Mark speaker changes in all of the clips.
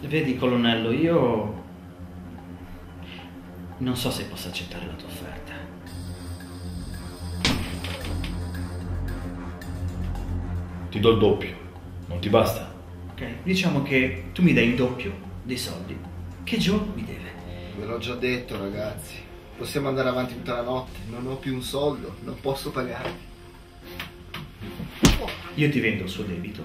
Speaker 1: Vedi, colonnello, io non so se posso accettare la tua offerta.
Speaker 2: Ti do il doppio, non ti basta?
Speaker 1: Ok, diciamo che tu mi dai il doppio dei soldi che Joe mi deve.
Speaker 3: Ve l'ho già detto, ragazzi. Possiamo andare avanti tutta la notte. Non ho più un soldo, non posso pagarti.
Speaker 1: Io ti vendo il suo debito.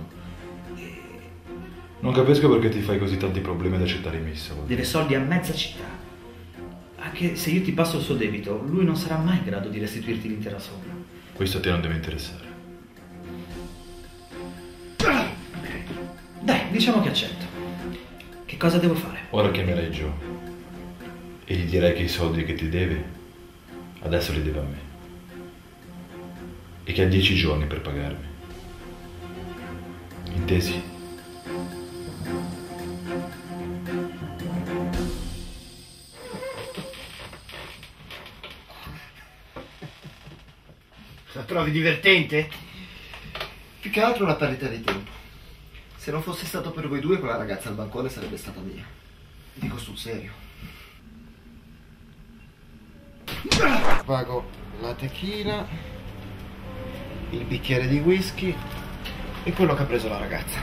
Speaker 2: Non capisco perché ti fai così tanti problemi ad accettare i miei soldi.
Speaker 1: Deve soldi a mezza città. Anche se io ti passo il suo debito, lui non sarà mai in grado di restituirti l'intera somma.
Speaker 2: Questo a te non deve interessare.
Speaker 1: Dai, diciamo che accetto. Che cosa devo fare?
Speaker 2: Ora chiamerai Joe e gli direi che i soldi che ti deve adesso li deve a me e che ha 10 giorni per pagarmi. Intesi?
Speaker 3: La trovi divertente? Più che altro una perdita di tempo. Se non fosse stato per voi due, quella ragazza al bancone sarebbe stata mia. Dico sul serio. Pago la tequila, il bicchiere di whisky e quello che ha preso la ragazza.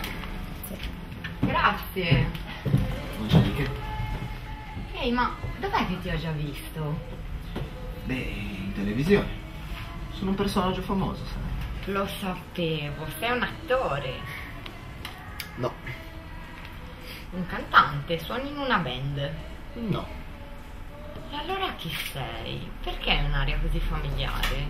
Speaker 4: Grazie.
Speaker 3: Non c'è di che.
Speaker 4: Ehi, ma dov'è che ti ho già visto?
Speaker 3: Beh, in televisione. Sono un personaggio famoso, sai.
Speaker 4: Lo sapevo, sei un attore.
Speaker 3: No.
Speaker 4: Un cantante, suoni in una band.
Speaker 3: No.
Speaker 4: E allora chi sei? Perché hai un'aria così familiare?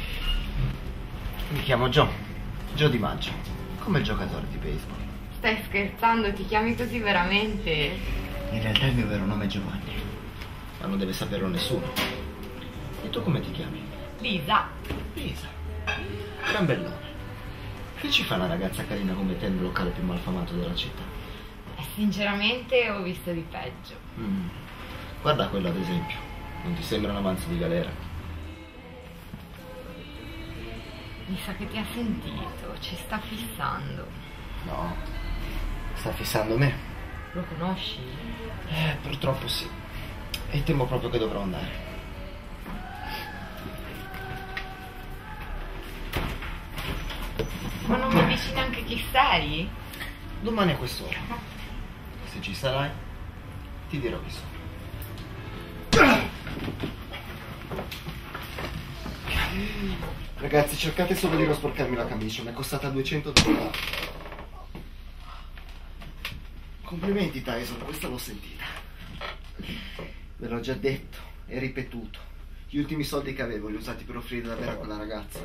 Speaker 3: Mi chiamo Joe. Joe Di Maggio. Come il giocatore di baseball.
Speaker 4: Stai scherzando, ti chiami così veramente?
Speaker 3: In realtà il mio vero nome è Giovanni. Ma non deve saperlo nessuno. E tu come ti chiami?
Speaker 4: Lisa.
Speaker 3: Lisa. Gran bel nome. Che ci fa una ragazza carina come te nel locale più malfamato della città?
Speaker 4: Sinceramente ho visto di peggio.
Speaker 3: Guarda quello ad esempio. Non ti sembra un avanzo di galera?
Speaker 4: Mi sa che ti ha sentito, ci sta fissando.
Speaker 3: No. Sta fissando me.
Speaker 4: Lo conosci?
Speaker 3: Purtroppo sì. E temo proprio che dovrò andare.
Speaker 4: Ma non mi dici neanche chi sei?
Speaker 3: Domani a quest'ora. Se ci sarai, ti dirò chi sono. Ragazzi, cercate solo di non sporcarmi la camicia, mi è costata $200. Complimenti Tyson, questa l'ho sentita. Ve l'ho già detto e ripetuto. Gli ultimi soldi che avevo li ho usati per offrire da bere a quella ragazza.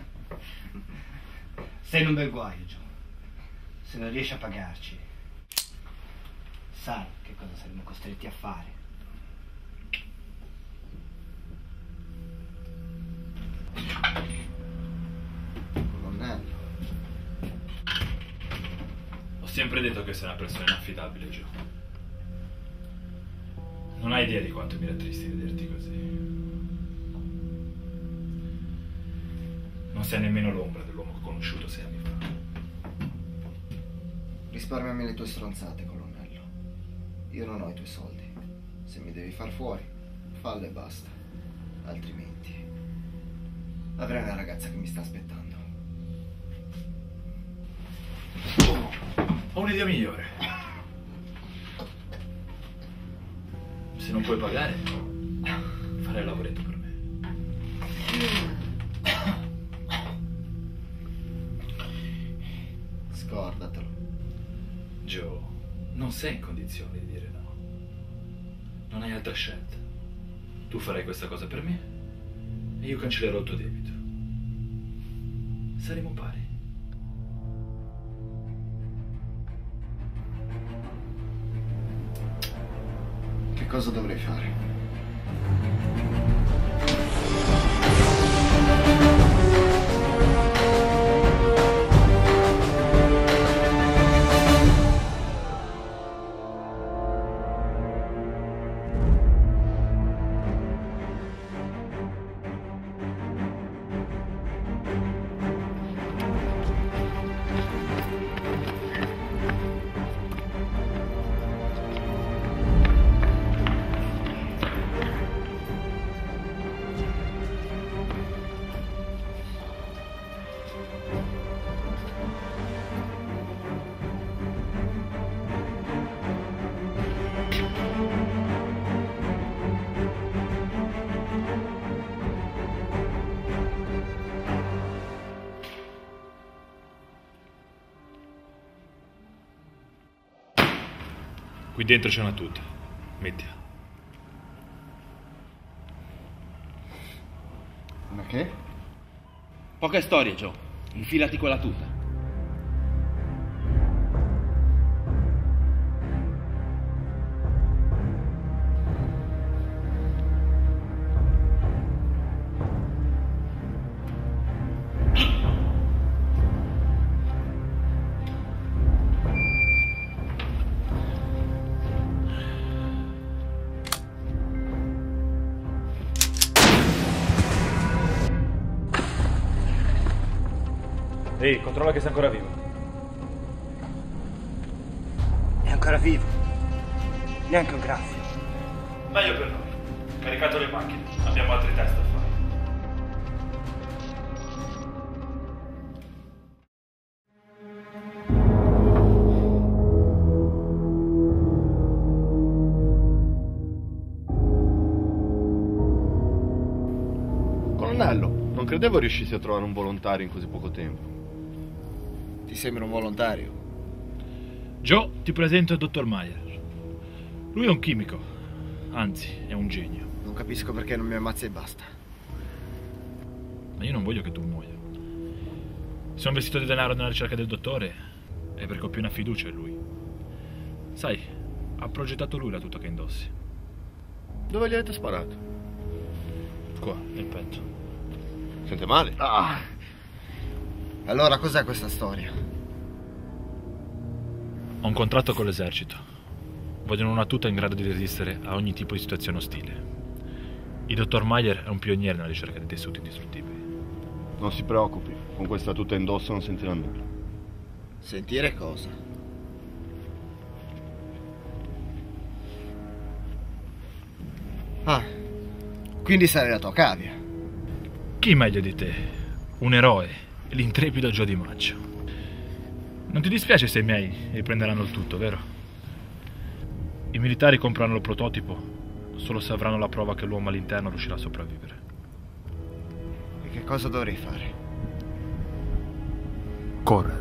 Speaker 5: Sei in un bel guaio, Joe. Se non riesci a pagarci, sai che cosa saremo costretti a fare.
Speaker 3: Colonnello.
Speaker 2: Ho sempre detto che sei una persona inaffidabile, Joe. Non hai idea di quanto mi rattristi vederti così. Non sei nemmeno l'ombra dell'uomo che ho conosciuto 6 anni fa.
Speaker 3: Risparmiami le tue stronzate, colonnello. Io non ho i tuoi soldi. Se mi devi far fuori, fallo e basta. Altrimenti avrai una ragazza che mi sta aspettando.
Speaker 2: Ho un'idea migliore. Se non puoi pagare, farai il lavoretto per me.
Speaker 3: Scordatelo.
Speaker 2: Joe, non sei in condizioni di dire no. Non hai altra scelta. Tu farai questa cosa per me e io cancellerò il tuo debito. Saremo pari.
Speaker 3: Che cosa dovrei fare?
Speaker 2: Qui dentro c'è una tuta. Mettila.
Speaker 3: Ma che?
Speaker 6: Poche storie, Joe. Infilati quella tuta.
Speaker 2: Ehi, controlla che sei ancora vivo.
Speaker 5: È ancora vivo. Neanche un graffio.
Speaker 2: Meglio per noi. Caricato le macchine. Abbiamo altri test da fare.
Speaker 7: Colonnello, non credevo riuscissi a trovare un volontario in così poco tempo.
Speaker 3: Ti sembra un volontario?
Speaker 2: Joe, ti presento il dottor Meyer. Lui è un chimico. Anzi, è un genio.
Speaker 3: Non capisco perché non mi ammazza e basta.
Speaker 2: Ma io non voglio che tu muoia. Se ho investito di denaro nella ricerca del dottore è perché ho piena fiducia in lui. Sai, ha progettato lui la tuta che indossi.
Speaker 7: Dove gli avete sparato?
Speaker 2: Qua, nel petto.
Speaker 7: Sente male?
Speaker 3: Ah. Allora cos'è questa storia?
Speaker 2: Ho un contratto con l'esercito. Vogliono una tuta in grado di resistere a ogni tipo di situazione ostile. Il dottor Meyer è un pioniere nella ricerca di tessuti indistruttibili.
Speaker 7: Non si preoccupi, con questa tuta indosso non sentirà nulla.
Speaker 3: Sentire cosa? Ah, quindi sarai la tua cavia.
Speaker 2: Chi meglio di te? Un eroe, l'intrepido Joe DiMaggio. Non ti dispiace se i miei riprenderanno il tutto, vero? I militari compreranno il prototipo solo se avranno la prova che l'uomo all'interno riuscirà a sopravvivere.
Speaker 3: E che cosa dovrei fare?
Speaker 7: Correre.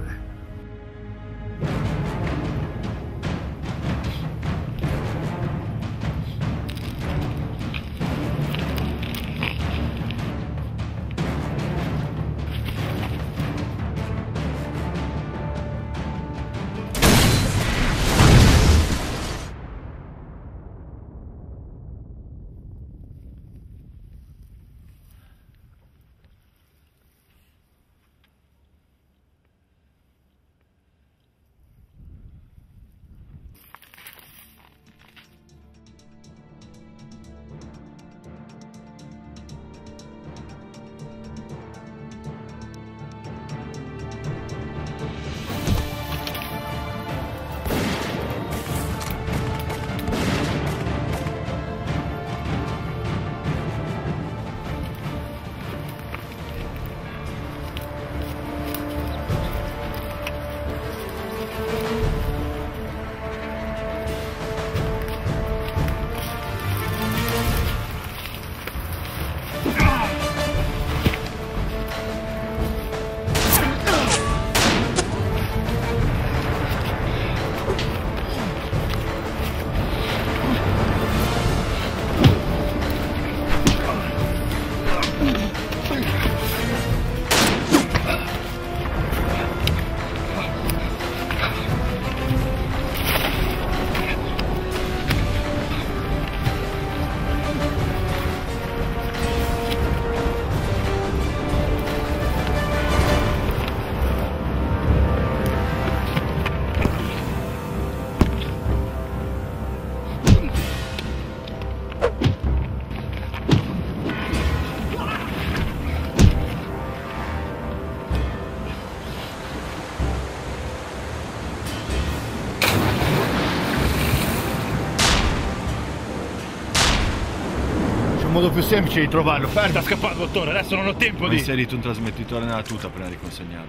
Speaker 8: Un modo più semplice di trovarlo. Sta scappando, dottore, adesso non ho tempo
Speaker 7: Ho
Speaker 8: di...
Speaker 7: inserito un trasmettitore nella tuta prima di consegnarlo.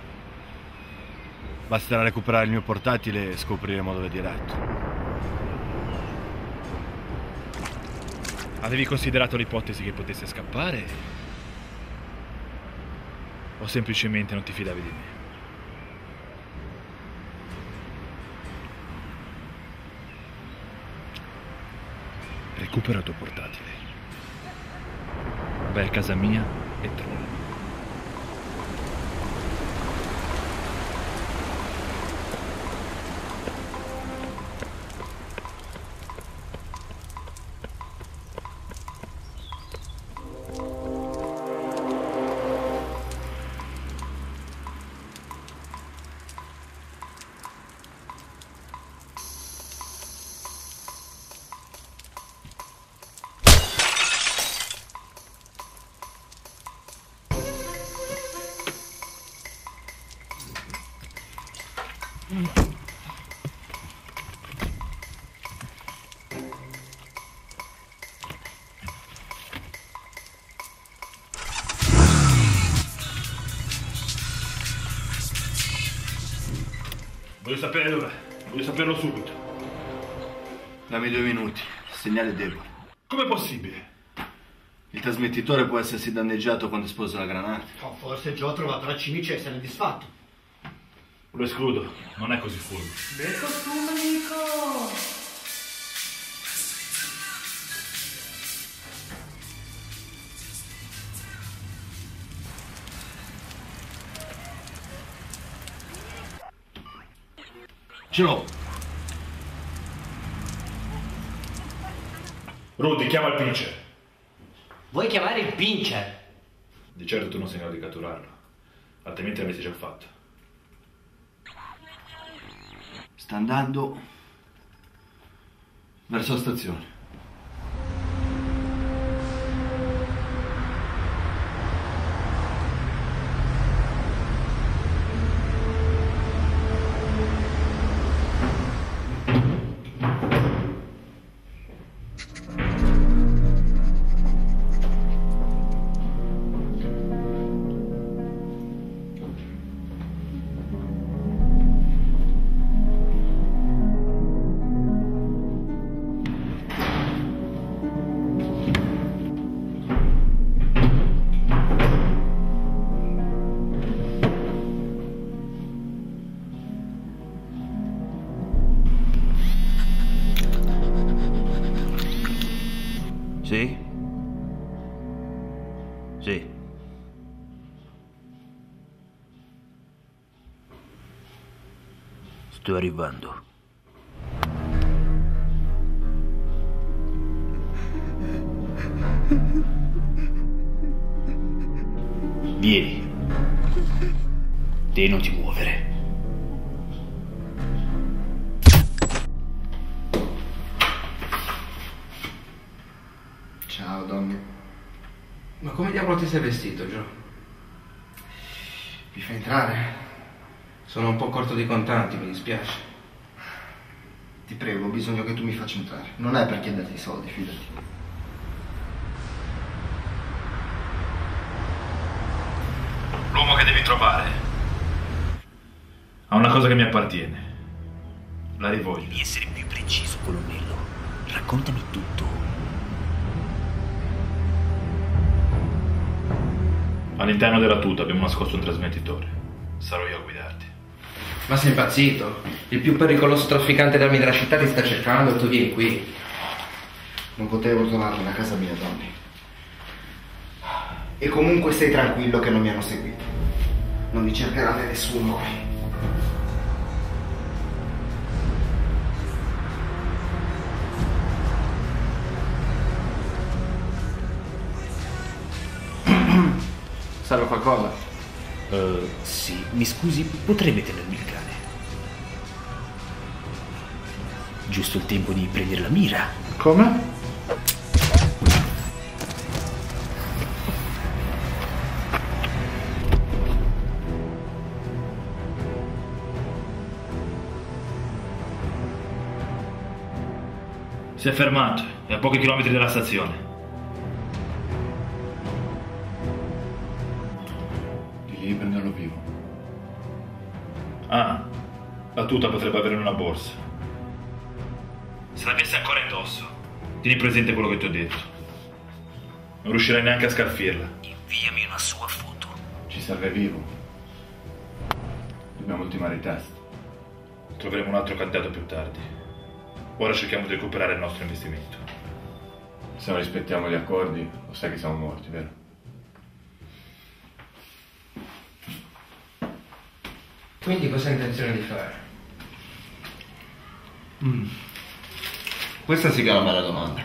Speaker 7: Basterà recuperare il mio portatile e scopriremo dove è diretto.
Speaker 2: Avevi considerato l'ipotesi che potesse scappare? O semplicemente non ti fidavi di me? recupera il tuo portatile. Vai a casa mia e trolla. Voglio sapere dov'è. Voglio saperlo subito.
Speaker 3: Dammi 2 minuti. Il segnale è debole.
Speaker 2: Com'è possibile?
Speaker 3: Il trasmettitore può essersi danneggiato quando esplosa la granata.
Speaker 5: Oh, forse Joe ha trovato la cimice e se n'è disfatto.
Speaker 2: Lo escludo. Non è così furbo.
Speaker 1: Bel costume, amico!
Speaker 3: Ce l'ho.
Speaker 2: Rudy, chiama il pincher.
Speaker 5: Vuoi chiamare il pincher?
Speaker 2: Di certo tu non sei in grado di catturarlo. Altrimenti l'avresti già fatto.
Speaker 3: Sta andando verso la stazione.
Speaker 6: Sì? Sì. Sto arrivando. Vieni. Te non ti muovere.
Speaker 3: Ciao, Donny.
Speaker 1: Ma come diavolo ti sei vestito, Joe?
Speaker 3: Mi fai entrare?
Speaker 1: Sono un po' corto di contanti, mi dispiace.
Speaker 3: Ti prego, ho bisogno che tu mi faccia entrare. Non è per chiederti i soldi, fidati.
Speaker 2: L'uomo che devi trovare ha una cosa che mi appartiene. La rivoglio.
Speaker 6: Devi essere più preciso, colonnello. Raccontami tutto.
Speaker 2: All'interno della tuta abbiamo nascosto un trasmettitore. Sarò io a guidarti.
Speaker 1: Ma sei impazzito? Il più pericoloso trafficante d'armi della città ti sta cercando e tu vieni qui.
Speaker 3: Non potevo tornare a casa mia, Donny. E comunque stai tranquillo che non mi hanno seguito. Non mi cercherà nessuno qui.
Speaker 1: Serve qualcosa?
Speaker 6: Sì, mi scusi, potrebbe tenermi il cane? Giusto il tempo di prendere la mira.
Speaker 1: Come?
Speaker 2: Si è fermato, è a pochi chilometri dalla stazione.
Speaker 7: Devi prenderlo vivo.
Speaker 2: Ah, la tuta potrebbe avere una borsa. Se l'avesse ancora indosso, tieni presente quello che ti ho detto. Non riuscirai neanche a scalfirla.
Speaker 6: Inviami una sua foto.
Speaker 7: Ci serve vivo. Dobbiamo ultimare i test.
Speaker 2: Troveremo un altro candidato più tardi. Ora cerchiamo di recuperare il nostro investimento. Se non rispettiamo gli accordi, lo sai che siamo morti, vero?
Speaker 9: Quindi cosa hai intenzione di fare?
Speaker 3: Questa sì che è una bella domanda.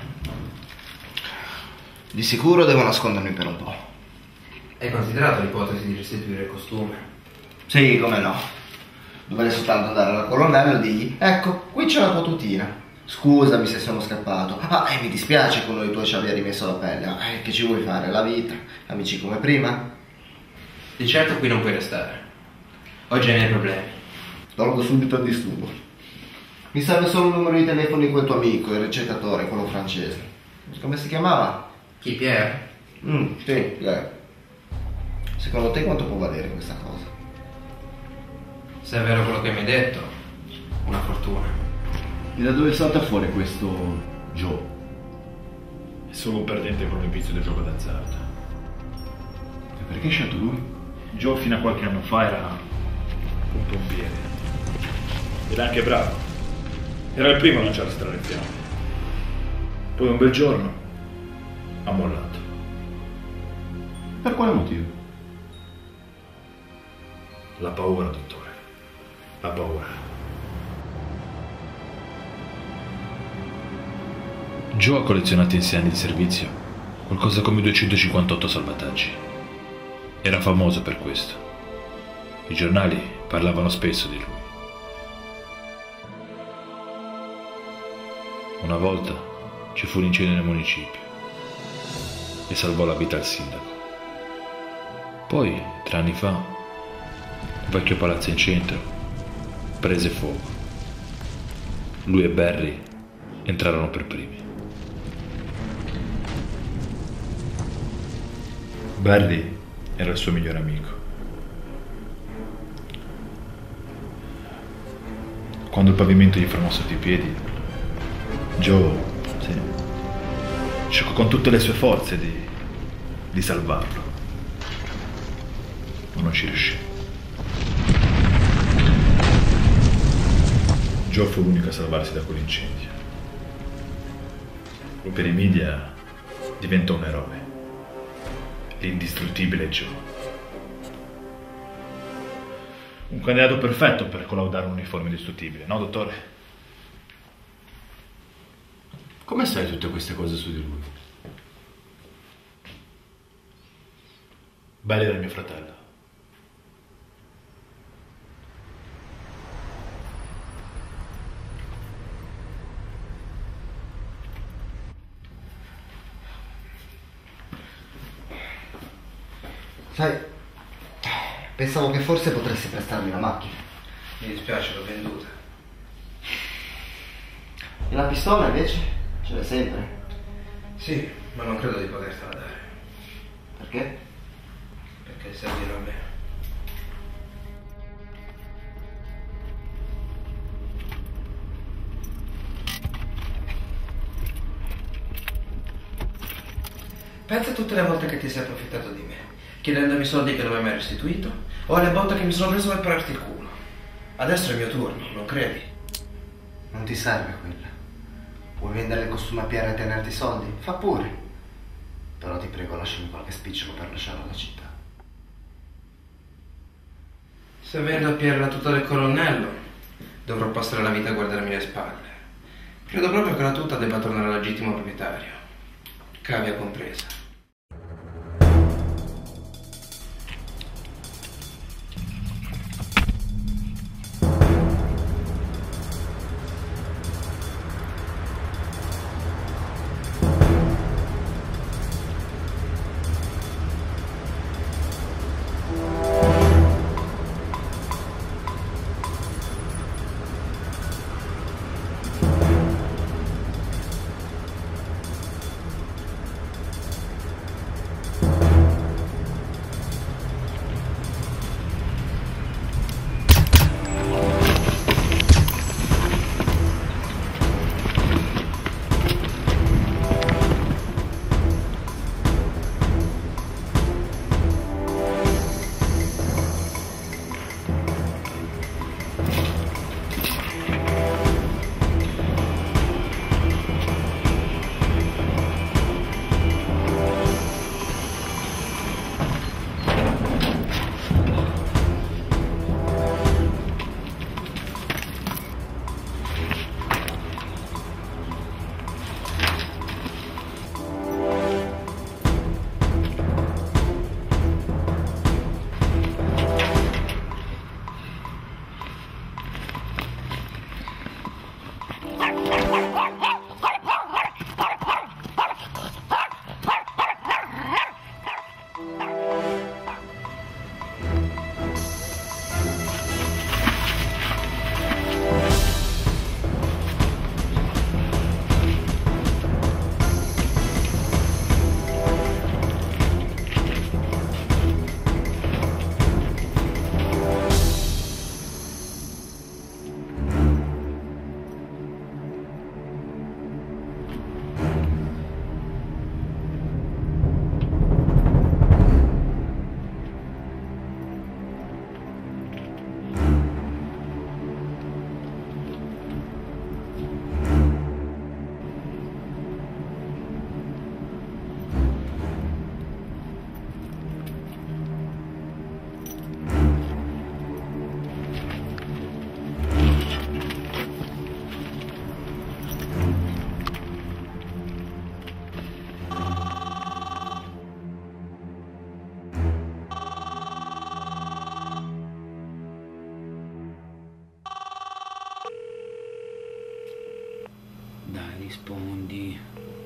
Speaker 3: Di sicuro devo nascondermi per un po'.
Speaker 9: Hai considerato l'ipotesi di restituire il costume?
Speaker 3: Sì, come no. Dovrei soltanto andare dal colonnello e dirgli: ecco, qui c'è la tua tutina. Scusami se sono scappato. Mi dispiace che uno di tuoi ci abbia rimesso la pelle. Che ci vuoi fare? La vita? Amici come prima?
Speaker 9: Di certo qui non puoi restare. Oggi hai i miei problemi.
Speaker 3: Tolgo subito il disturbo. Mi serve solo il numero di telefono di quel tuo amico, il ricettatore, quello francese. Come si chiamava?
Speaker 9: Chi, Pierre?
Speaker 3: Sì, Pierre. Secondo te quanto può valere questa cosa?
Speaker 9: Se è vero quello che mi hai detto, una fortuna.
Speaker 7: E da dove salta fuori questo Joe?
Speaker 2: È solo un perdente con un vizio del gioco d'azzardo.
Speaker 7: E perché hai scelto lui?
Speaker 2: Joe fino a qualche anno fa era un pompiere. Era anche bravo. Era il primo a lanciare strade in fiamme. Poi un bel giorno ha mollato.
Speaker 7: Per quale motivo?
Speaker 2: La paura, dottore. La paura. Joe ha collezionato in 6 anni di servizio qualcosa come 258 salvataggi. Era famoso per questo. I giornali parlavano spesso di lui. Una volta ci fu un incendio nel municipio e salvò la vita al sindaco. Poi, 3 anni fa, un vecchio palazzo in centro prese fuoco. Lui e Barry entrarono per primi. Barry era il suo migliore amico. Quando il pavimento gli fermò sotto i piedi, Joe cercò con tutte le sue forze di salvarlo, ma non ci riuscì. Joe fu l'unico a salvarsi da quell'incendio. Per i media diventò un eroe, l'indistruttibile Joe. Un candidato perfetto per collaudare un uniforme indistruttibile, no, dottore?
Speaker 7: Come sai tutte queste cose su di lui?
Speaker 2: Barry era mio fratello.
Speaker 3: Sai, pensavo che forse potresti prestarmi la macchina.
Speaker 9: Mi dispiace, l'ho venduta.
Speaker 3: E la pistola invece? Ce l'hai sempre?
Speaker 9: Sì, ma non credo di potertela dare.
Speaker 3: Perché?
Speaker 9: Perché servirà a me. Pensa a tutte le volte che ti sei approfittato di me, chiedendomi soldi che non mi hai mai restituito, o alle botte che mi sono preso per pararti il culo. Adesso è il mio turno, non credi?
Speaker 3: Non ti serve quella. Vuoi vendere il costume a Pierre e tenerti i soldi? Fa pure. Però ti prego, lasciami qualche spicciolo per lasciare la città.
Speaker 9: Se vendo a Pierre la tuta del colonnello, dovrò passare la vita a guardarmi le spalle. Credo proprio che la tuta debba tornare al legittimo proprietario, cavia compresa.
Speaker 5: rispondi.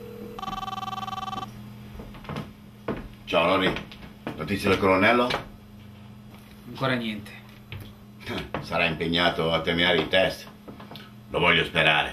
Speaker 10: Ciao Lori, notizie del colonnello?
Speaker 5: Ancora niente.
Speaker 10: Sarà impegnato a terminare i test. Lo voglio sperare.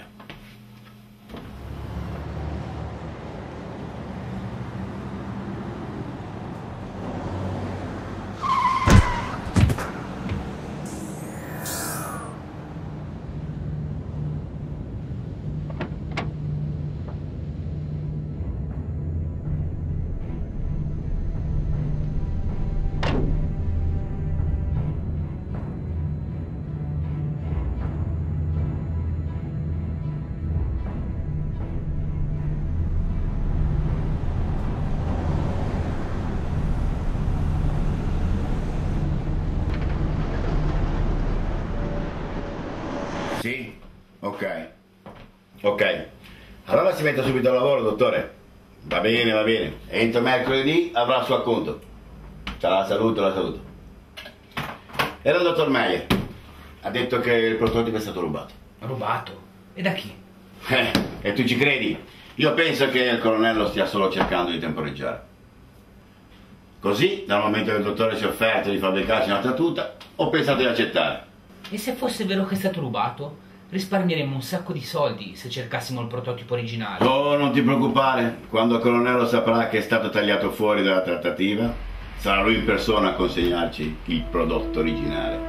Speaker 10: Sì? Ok. Ok. Allora si mette subito al lavoro, dottore. Va bene, va bene. Entro mercoledì avrà il suo acconto. La saluto, la saluto. Era il dottor Meyer. Ha detto che il prototipo è stato rubato.
Speaker 9: Rubato? E da chi?
Speaker 10: E tu ci credi? Io penso che il colonnello stia solo cercando di temporeggiare. Così, dal momento che il dottore si è offerto di fabbricarci una tuta, ho pensato di accettare.
Speaker 9: E se fosse vero che è stato rubato? Risparmieremmo un sacco di soldi se cercassimo il prototipo originale.
Speaker 10: Oh, non ti preoccupare. Quando il colonnello saprà che è stato tagliato fuori dalla trattativa, sarà lui in persona a consegnarci il prodotto originale.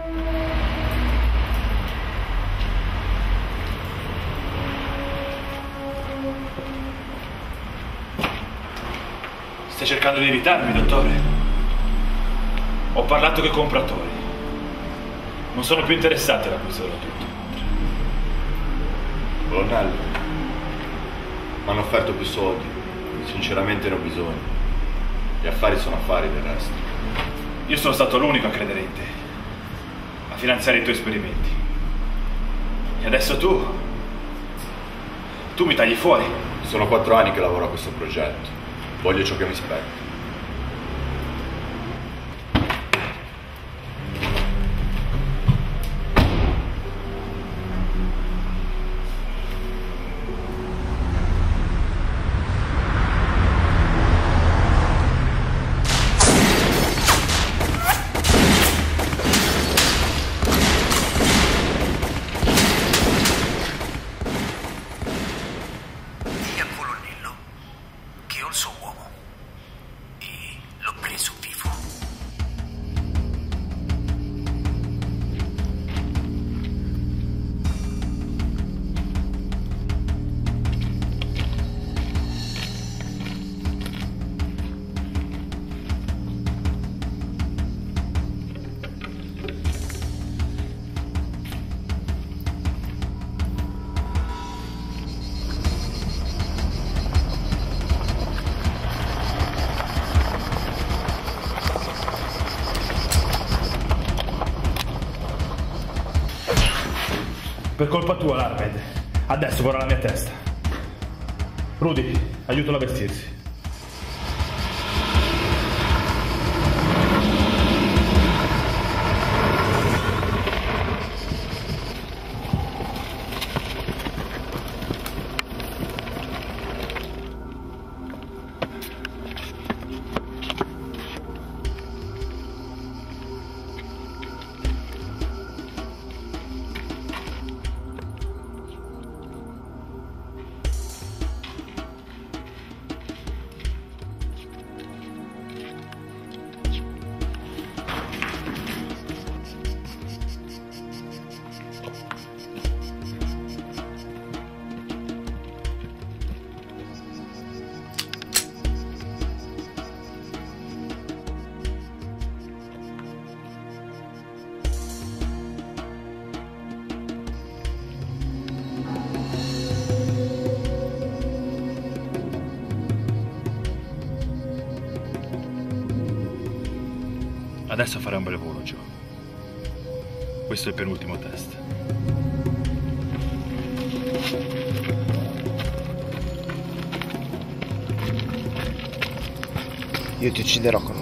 Speaker 2: Stai cercando di evitarmi, dottore? Ho parlato con i compratori. Non sono più interessati all'acquisto del tutto.
Speaker 7: Colonnello, mi hanno offerto più soldi. Sinceramente ne ho bisogno. Gli affari sono affari del resto.
Speaker 2: Io sono stato l'unico a credere in te, a finanziare i tuoi esperimenti. E adesso tu mi tagli fuori.
Speaker 7: Sono 4 anni che lavoro a questo progetto. Voglio ciò che mi spetta.
Speaker 2: Per colpa tua, l'Armed. Adesso vorrà la mia testa. Rudy, aiutalo a vestirsi. Adesso farei un bel volo, Joe. Questo è il penultimo test.
Speaker 3: Io ti ucciderò, colonnello.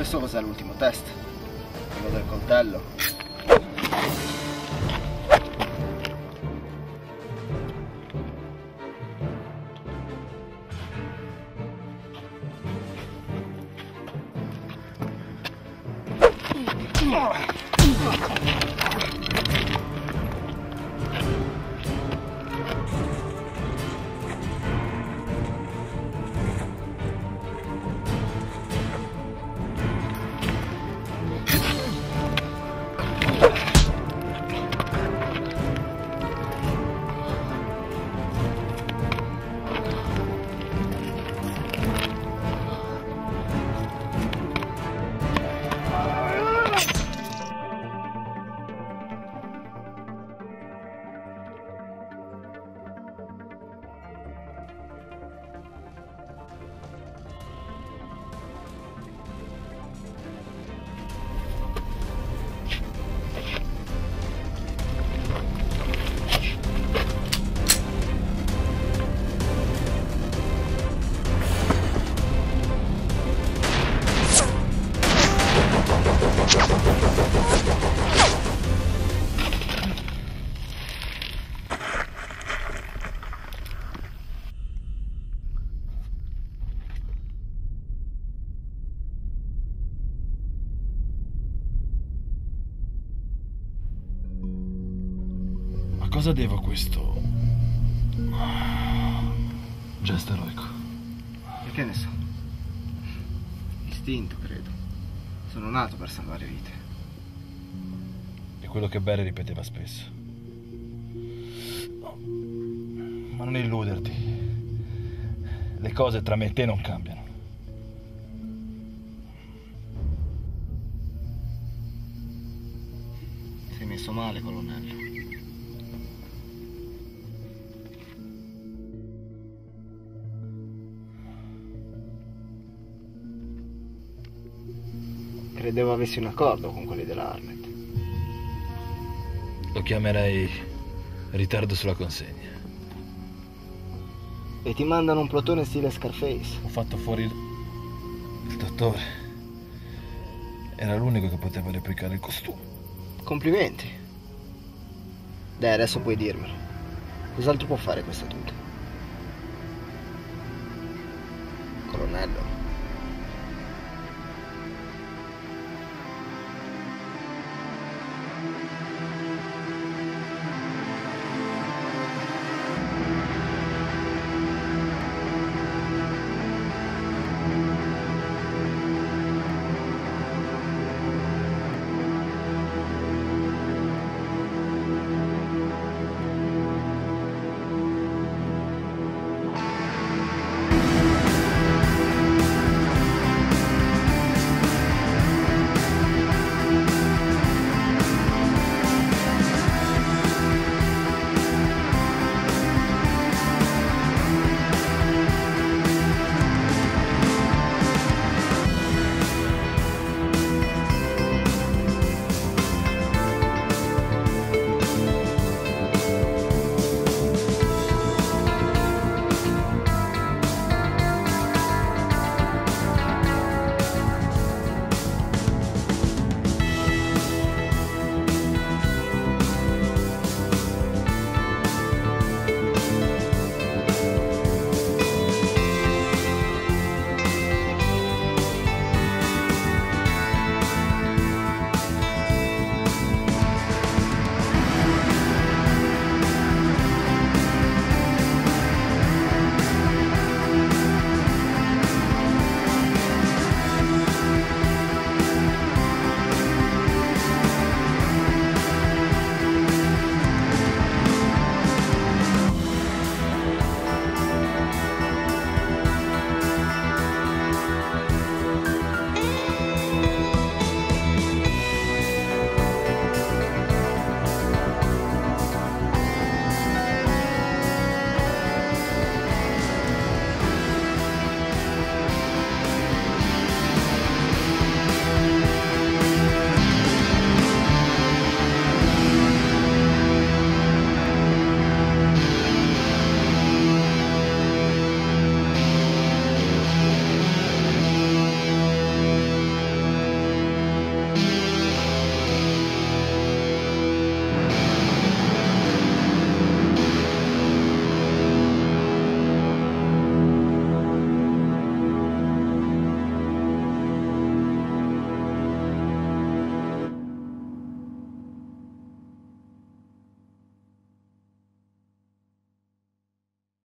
Speaker 3: Adesso cos'è l'ultimo test? Quello del coltello.
Speaker 2: Cosa devo a questo gesto eroico?
Speaker 3: E che ne so? Istinto, credo. Sono nato per salvare vite.
Speaker 2: È quello che Barry ripeteva spesso. No. Ma non illuderti. Le cose tra me e te non cambiano.
Speaker 3: Sei messo male, colonnello. Credevo avessi un accordo con quelli della Armet.
Speaker 2: Lo chiamerei ritardo sulla consegna.
Speaker 3: E ti mandano un plotone stile Scarface.
Speaker 2: Ho fatto fuori il dottore. Era l'unico che poteva replicare il costume.
Speaker 3: Complimenti. Dai, adesso puoi dirmelo. Cos'altro può fare questa tuta? Colonnello.